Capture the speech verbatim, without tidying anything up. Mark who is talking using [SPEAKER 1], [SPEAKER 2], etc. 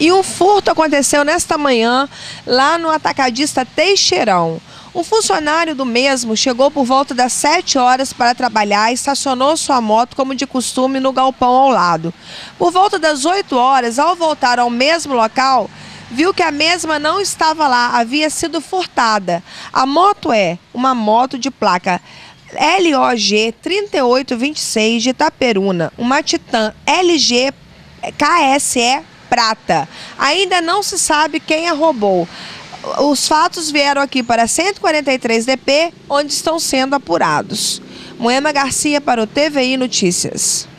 [SPEAKER 1] E um furto aconteceu nesta manhã lá no atacadista Teixeirão. Um funcionário do mesmo chegou por volta das sete horas para trabalhar e estacionou sua moto como de costume no galpão ao lado. Por volta das oito horas, ao voltar ao mesmo local, viu que a mesma não estava lá, havia sido furtada. A moto é uma moto de placa L O G trinta e oito vinte e seis de Itaperuna, uma Titan L G K S E prata. Ainda não se sabe quem a roubou. Os fatos vieram aqui para cento e quarenta e três D P, onde estão sendo apurados. Moema Garcia para o T V I Notícias.